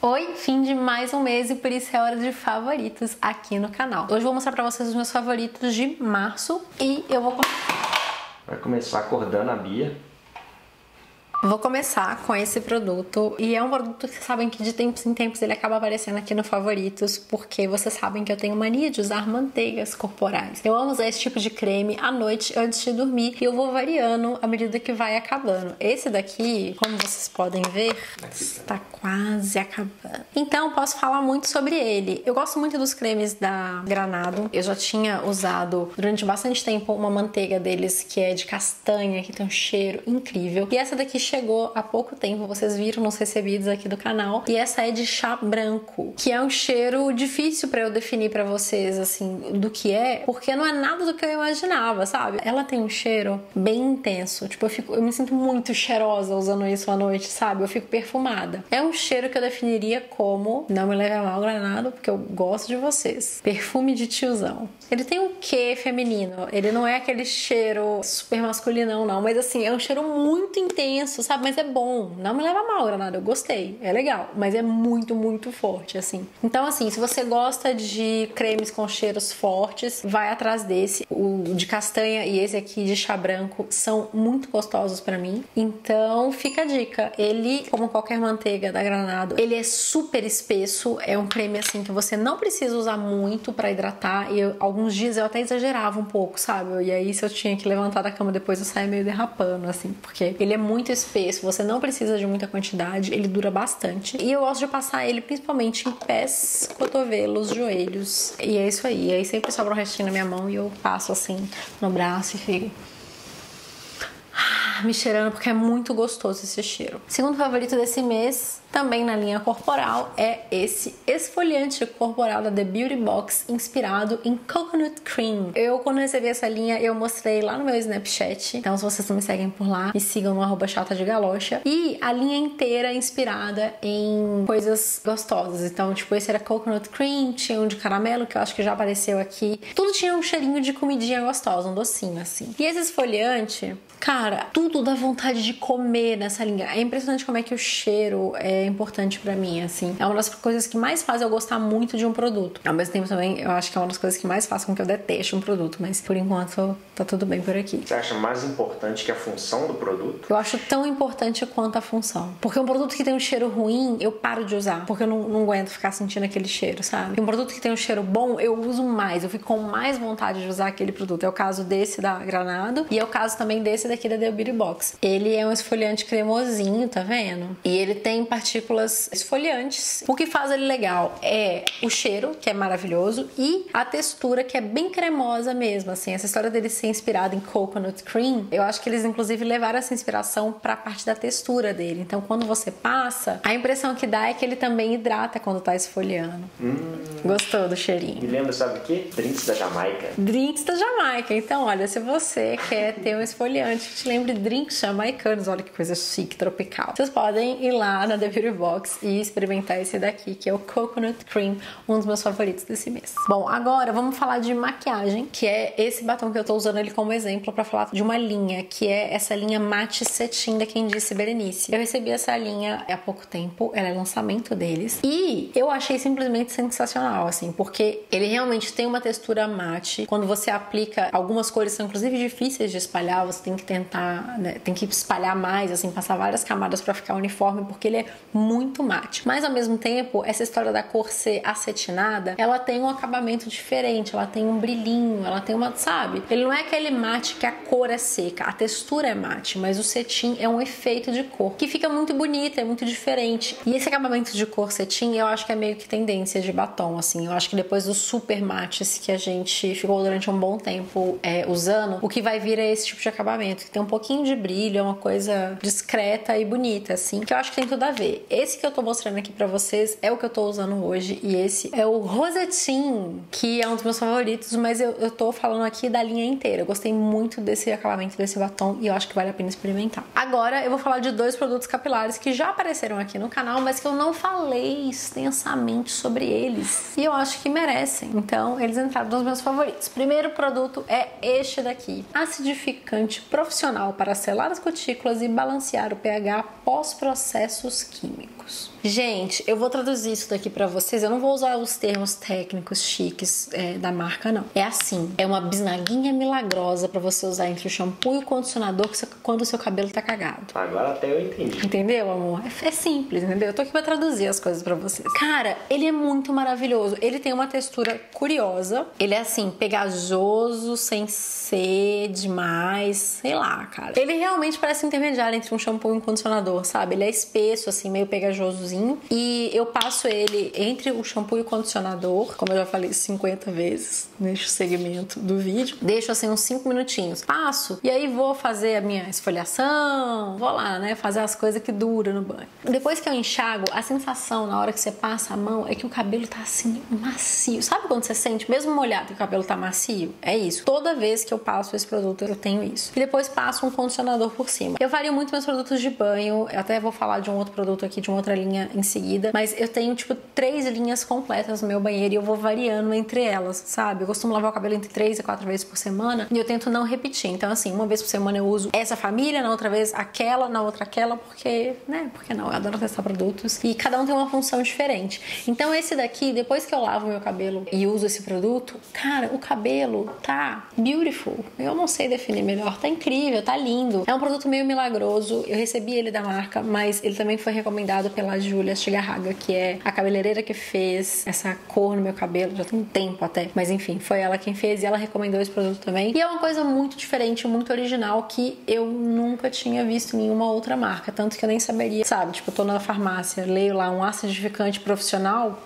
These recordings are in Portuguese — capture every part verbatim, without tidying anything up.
Oi, fim de mais um mês e por isso é hora de favoritos aqui no canal. Hoje eu vou mostrar pra vocês os meus favoritos de março e eu vou... Vai começar acordando a Bia. Vou começar com esse produto e é um produto que vocês sabem que de tempos em tempos ele acaba aparecendo aqui no favoritos porque vocês sabem que eu tenho mania de usar manteigas corporais. Eu amo usar esse tipo de creme à noite antes de dormir e eu vou variando à medida que vai acabando. Esse daqui, como vocês podem ver, está quase acabando. Então posso falar muito sobre ele. Eu gosto muito dos cremes da Granado. Eu já tinha usado durante bastante tempo uma manteiga deles que é de castanha, que tem um cheiro incrível. E essa daqui chegou há pouco tempo, vocês viram nos recebidos aqui do canal, e essa é de chá branco, que é um cheiro difícil pra eu definir pra vocês, assim, do que é, porque não é nada do que eu imaginava, sabe? Ela tem um cheiro bem intenso, tipo, eu, fico, eu me sinto muito cheirosa usando isso à noite, sabe? Eu fico perfumada. É um cheiro que eu definiria como, não me leve a mal, Granado, porque eu gosto de vocês, perfume de tiozão. Ele tem um quê feminino, ele não é aquele cheiro super masculinão, não, mas assim, é um cheiro muito intenso, sabe? Mas é bom. Não me leva a mal, Granada. Eu gostei. É legal. Mas é muito, muito forte, assim. Então, assim, se você gosta de cremes com cheiros fortes, vai atrás desse. O de castanha e esse aqui de chá branco são muito gostosos pra mim. Então, fica a dica. Ele, como qualquer manteiga da Granado, ele é super espesso. É um creme, assim, que você não precisa usar muito pra hidratar. E eu, alguns dias eu até exagerava um pouco, sabe? E aí, se eu tinha que levantar da cama depois, eu saia meio derrapando, assim. Porque ele é muito espesso. Você não precisa de muita quantidade, ele dura bastante. E eu gosto de passar ele principalmente em pés, cotovelos, joelhos. E é isso aí. E aí sempre sobra um restinho na minha mão e eu passo assim no braço e fico me cheirando porque é muito gostoso esse cheiro. Segundo favorito desse mês, também na linha corporal, é esse esfoliante corporal da The Beauty Box, inspirado em Coconut Cream. Eu, quando recebi essa linha, eu mostrei lá no meu Snapchat. Então, se vocês não me seguem por lá, me sigam no arroba chata de galocha. E a linha inteira é inspirada em coisas gostosas. Então, tipo, esse era Coconut Cream, tinha um de caramelo, que eu acho que já apareceu aqui. Tudo tinha um cheirinho de comidinha gostosa, um docinho, assim. E esse esfoliante, cara, tudo dá vontade de comer nessa linha. É impressionante como é que o cheiro é importante pra mim, assim. É uma das coisas que mais faz eu gostar muito de um produto. Ao mesmo tempo também, eu acho que é uma das coisas que mais faz com que eu deteste um produto, mas por enquanto tá tudo bem por aqui. Você acha mais importante que a função do produto? Eu acho tão importante quanto a função. Porque um produto que tem um cheiro ruim, eu paro de usar, porque eu não, não aguento ficar sentindo aquele cheiro, sabe? E um produto que tem um cheiro bom, eu uso mais, eu fico com mais vontade de usar aquele produto. É o caso desse da Granado e é o caso também desse daqui da The Beauty Box. Ele é um esfoliante cremosinho, tá vendo? E ele tem partículas esfoliantes. O que faz ele legal é o cheiro, que é maravilhoso, e a textura, que é bem cremosa mesmo, assim. Essa história dele ser inspirado em Coconut Cream, eu acho que eles inclusive levaram essa inspiração pra parte da textura dele. Então, quando você passa, a impressão que dá é que ele também hidrata quando tá esfoliando. Hum. Gostou do cheirinho? Me lembra, sabe o quê? Drinks da Jamaica. Drinks da Jamaica. Então, olha, se você quer ter um esfoliante que te lembre drinks jamaicanos, olha que coisa chique, tropical, vocês podem ir lá na The Beauty Box e experimentar esse daqui, que é o Coconut Cream, um dos meus favoritos desse mês. Bom, agora vamos falar de maquiagem, que é esse batom que eu tô usando ele como exemplo pra falar de uma linha, que é essa linha Matte Cetim da Quem Disse Berenice. Eu recebi essa linha há pouco tempo, ela é lançamento deles, e eu achei simplesmente sensacional, assim, porque ele realmente tem uma textura mate. Quando você aplica, algumas cores são inclusive difíceis de espalhar, você tem que tentar, né, tem que espalhar mais, assim, passar várias camadas pra ficar uniforme, porque ele é muito mate. Mas ao mesmo tempo, essa história da cor ser acetinada, ela tem um acabamento diferente, ela tem um brilhinho, ela tem uma, sabe? Ele não é aquele mate que a cor é seca, a textura é mate, mas o cetim é um efeito de cor que fica muito bonito, é muito diferente. E esse acabamento de cor cetim, eu acho que é meio que tendência de batom, assim. Eu acho que depois dos super mates que a gente ficou durante um bom tempo é, usando, o que vai vir é esse tipo de acabamento, que tem um pouquinho de brilho, é uma coisa discreta e bonita, assim, que eu acho que tem tudo a ver. Esse que eu tô mostrando aqui pra vocês é o que eu tô usando hoje, e esse é o Rosetim, que é um dos meus favoritos, mas eu, eu tô falando aqui da linha inteira. Eu gostei muito desse acabamento, desse batom, e eu acho que vale a pena experimentar. Agora eu vou falar de dois produtos capilares que já apareceram aqui no canal, mas que eu não falei extensamente sobre eles, e eu acho que merecem. Então eles entraram nos meus favoritos. Primeiro produto é este daqui, acidificante profissional para selar as cutículas e balancear o pH pós-processos químicos. técnicos. Gente, eu vou traduzir isso daqui pra vocês. Eu não vou usar os termos técnicos chiques é, da marca, não. É assim, é uma bisnaguinha milagrosa pra você usar entre o shampoo e o condicionador quando o seu cabelo tá cagado. Agora até eu entendi. Entendeu, amor? É, é simples, entendeu? Eu tô aqui pra traduzir as coisas pra vocês. Cara, ele é muito maravilhoso. Ele tem uma textura curiosa. Ele é assim, pegajoso, sem ser demais. Sei lá, cara. Ele realmente parece intermediário entre um shampoo e um condicionador, sabe? Ele é espesso, assim, meio pegajosozinho. E eu passo ele entre o shampoo e o condicionador, como eu já falei cinquenta vezes neste segmento do vídeo. Deixo assim uns cinco minutinhos. Passo e aí vou fazer a minha esfoliação, vou lá, né, fazer as coisas que duram no banho. Depois que eu enxago, a sensação na hora que você passa a mão é que o cabelo tá assim, macio. Sabe quando você sente, mesmo molhado, que o cabelo tá macio? É isso. Toda vez que eu passo esse produto, eu tenho isso. E depois passo um condicionador por cima. Eu vario muito meus produtos de banho. Eu até vou falar de um outro produto aqui, de uma outra linha em seguida, mas eu tenho tipo três linhas completas no meu banheiro e eu vou variando entre elas, sabe? Eu costumo lavar o cabelo entre três a quatro vezes por semana e eu tento não repetir. Então assim, uma vez por semana eu uso essa família, na outra vez aquela, na outra aquela, porque, né? Porque não, eu adoro testar produtos e cada um tem uma função diferente. Então esse daqui, depois que eu lavo meu cabelo e uso esse produto, cara, o cabelo tá beautiful. Eu não sei definir melhor, tá incrível, tá lindo. É um produto meio milagroso. Eu recebi ele da marca, mas ele também foi recomendado pela Julia Shigarraga, que é a cabeleireira que fez essa cor no meu cabelo, já tem um tempo até, mas enfim, foi ela quem fez e ela recomendou esse produto também. E é uma coisa muito diferente, muito original que eu nunca tinha visto em nenhuma outra marca, tanto que eu nem saberia, sabe? Tipo, eu tô na farmácia, leio lá um acidificante profissional,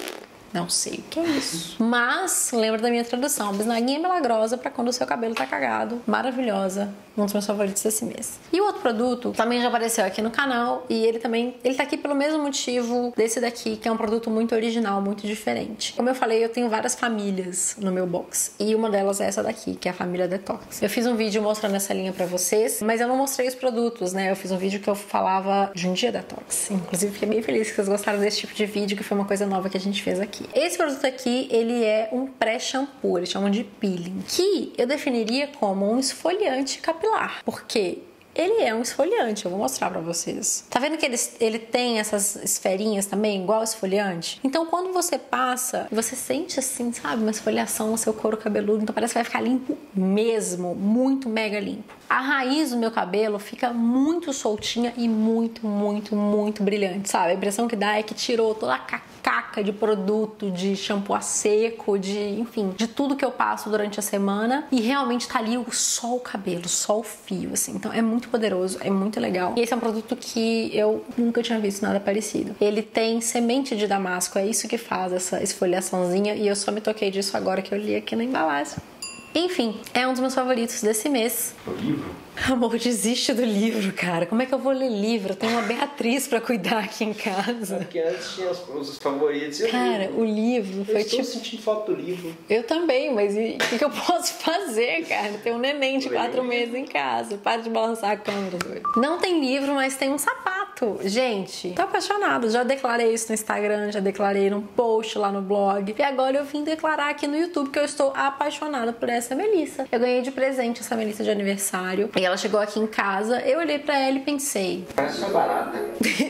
não sei o que é isso. Mas lembra da minha tradução. Bisnaguinha milagrosa pra quando o seu cabelo tá cagado. Maravilhosa. Um dos meus favoritos desse mês. E o outro produto também já apareceu aqui no canal. E ele também, ele tá aqui pelo mesmo motivo desse daqui, que é um produto muito original, muito diferente. Como eu falei, eu tenho várias famílias no meu box. E uma delas é essa daqui, que é a família Detox. Eu fiz um vídeo mostrando essa linha pra vocês, mas eu não mostrei os produtos, né? Eu fiz um vídeo que eu falava de um dia Detox. Inclusive, fiquei bem feliz que vocês gostaram desse tipo de vídeo, que foi uma coisa nova que a gente fez aqui. Esse produto aqui, ele é um pré-shampoo, eles chamam de peeling, que eu definiria como um esfoliante capilar, porque ele é um esfoliante, eu vou mostrar pra vocês. Tá vendo que ele, ele tem essas esferinhas também, igual esfoliante? Então, quando você passa, você sente assim, sabe, uma esfoliação no seu couro cabeludo, então parece que vai ficar limpo mesmo, muito mega limpo. A raiz do meu cabelo fica muito soltinha e muito, muito, muito brilhante, sabe? A impressão que dá é que tirou toda a cacaca de produto, de shampoo a seco, de, enfim, de tudo que eu passo durante a semana e realmente tá ali só o cabelo, só o fio, assim. Então é muito poderoso, é muito legal. E esse é um produto que eu nunca tinha visto nada parecido. Ele tem semente de damasco, é isso que faz essa esfoliaçãozinha e eu só me toquei disso agora que eu li aqui na embalagem. Enfim, é um dos meus favoritos desse mês. O livro? Amor, desiste do livro, cara. Como é que eu vou ler livro? Eu tenho uma Beatriz pra cuidar aqui em casa. Porque antes tinha os, os favoritos. E cara, o livro, o livro foi eu tipo... Eu estou sentindo falta do livro. Eu também, mas o que, que eu posso fazer, cara? Tem um neném de quatro meses em casa. Para de balançar a câmera. Não tem livro, mas tem um sapato. Gente, tô apaixonada. Já declarei isso no Instagram, já declarei num post lá no blog. E agora eu vim declarar aqui no YouTube que eu estou apaixonada por essa Melissa. Eu ganhei de presente essa Melissa de aniversário. E ela chegou aqui em casa, eu olhei pra ela e pensei... Parece uma barata.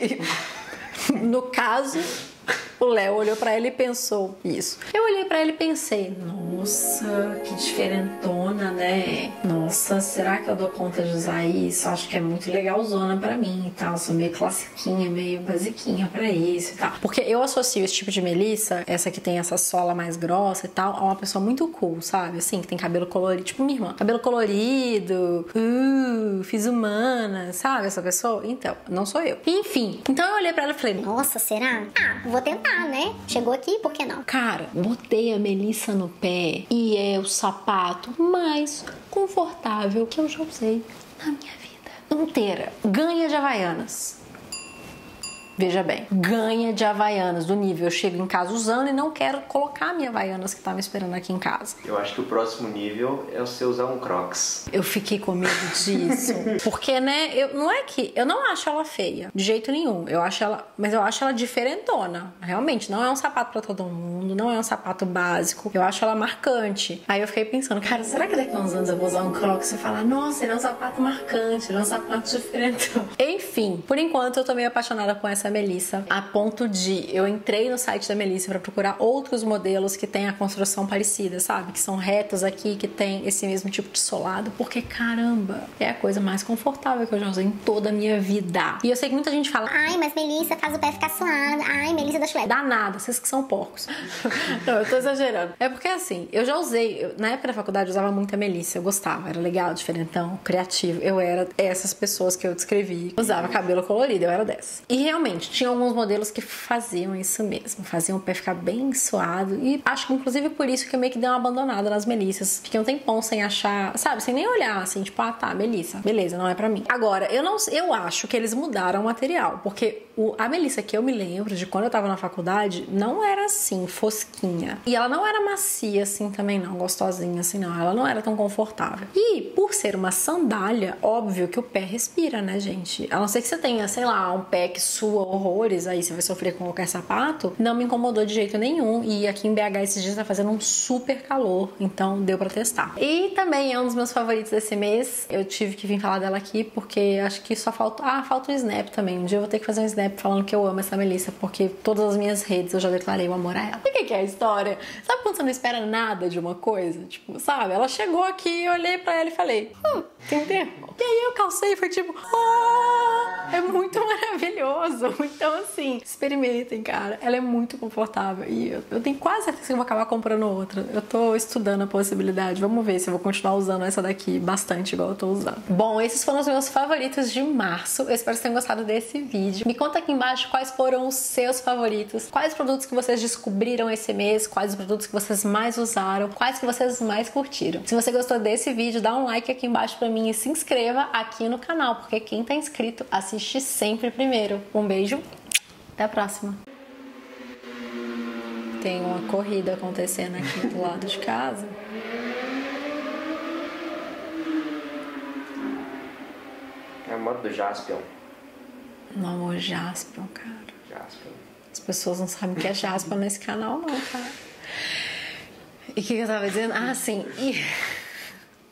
No caso, o Léo olhou pra ela e pensou isso. Eu olhei pra ela e pensei, nossa, que diferentona, né? Nossa, será que eu dou conta de usar isso? Acho que é muito legalzona pra mim e tal. Sou meio classiquinha, meio basiquinha pra isso e tal. Porque eu associo esse tipo de Melissa, essa que tem essa sola mais grossa e tal, a uma pessoa muito cool, sabe? Assim, que tem cabelo colorido, tipo minha irmã. Cabelo colorido, uh, fiz humana, sabe? Essa pessoa? Então, não sou eu. Enfim, então eu olhei pra ela e falei, nossa, será? Ah, vou tentar, né? Chegou aqui, por que não? Cara, botei a Melissa no pé e é o sapato mais confortável que eu já usei na minha vida inteira. Ganha de Havaianas. Veja bem, ganha de Havaianas do nível eu chego em casa usando e não quero colocar a minha Havaianas que tá me esperando aqui em casa. Eu acho que o próximo nível é você usar um Crocs. Eu fiquei com medo disso. Porque, né, eu, não é que... Eu não acho ela feia, de jeito nenhum. Eu acho ela... Mas eu acho ela diferentona. Realmente, não é um sapato pra todo mundo, não é um sapato básico. Eu acho ela marcante. Aí eu fiquei pensando, cara, será que daqui a uns anos eu vou usar um Crocs e falar, nossa, ele é um sapato marcante, ele é um sapato diferentão. Enfim, por enquanto eu tô meio apaixonada com essa essa Melissa, a ponto de eu entrei no site da Melissa pra procurar outros modelos que tem a construção parecida, sabe? Que são retos aqui, que tem esse mesmo tipo de solado, porque caramba, é a coisa mais confortável que eu já usei em toda a minha vida. E eu sei que muita gente fala, Ai, mas Melissa faz o pé ficar suado. Ai, Melissa da chulé. dá nada, vocês que são porcos. Não, eu tô exagerando. É porque assim, eu já usei, eu, na época da faculdade eu usava muito a Melissa, eu gostava, era legal, diferentão, criativo. Eu era essas pessoas que eu descrevi, usava cabelo colorido, eu era dessas. E realmente, tinha alguns modelos que faziam isso mesmo, faziam o pé ficar bem suado. E acho que inclusive por isso que eu meio que dei uma abandonada nas Melissas. Fiquei um tempão sem achar, sabe, sem nem olhar, assim, tipo, ah tá, Melissa, beleza, não é pra mim. Agora, eu não eu acho que eles mudaram o material, porque o, a Melissa que eu me lembro de quando eu tava na faculdade não era assim, fosquinha. E ela não era macia assim também não, gostosinha assim não, ela não era tão confortável. E por ser uma sandália, óbvio que o pé respira, né, gente? A não ser que você tenha, sei lá, um pé que sua horrores, aí você vai sofrer com qualquer sapato, não me incomodou de jeito nenhum. E aqui em B H esses dias tá fazendo um super calor, então deu pra testar. E também é um dos meus favoritos desse mês, eu tive que vir falar dela aqui porque acho que só falta, ah, falta um snap também. Um dia eu vou ter que fazer um snap falando que eu amo essa Melissa, porque todas as minhas redes eu já declarei o amor a ela. O que que é a história? Sabe quando você não espera nada de uma coisa? Tipo, sabe? Ela chegou aqui, eu olhei pra ela e falei, hum, tem tempo? E aí eu calcei e foi tipo, oh, é muito maravilhoso. Então assim, experimentem, cara. Ela é muito confortável e eu, eu tenho quase certeza que eu vou acabar comprando outra. Eu tô estudando a possibilidade. Vamos ver se eu vou continuar usando essa daqui bastante igual eu tô usando. Bom, esses foram os meus favoritos de março. Eu espero que vocês tenham gostado desse vídeo. Me conta aqui embaixo quais foram os seus favoritos, quais produtos que vocês descobriram esse mês, quais os produtos que vocês mais usaram, quais que vocês mais curtiram. Se você gostou desse vídeo, dá um like aqui embaixo pra mim e se inscreva aqui no canal, porque quem tá inscrito assiste sempre primeiro. Um beijo, até a próxima. Tem uma corrida acontecendo aqui do lado de casa. É a moto do Jaspion. Não, amor, Jaspion, cara. Jaspion. As pessoas não sabem o que é Jaspion nesse canal, não, cara. E o que, que eu tava dizendo? Ah, sim. E...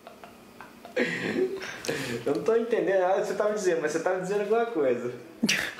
Eu não tô entendendo nada que você tava dizendo, mas você tava dizendo alguma coisa.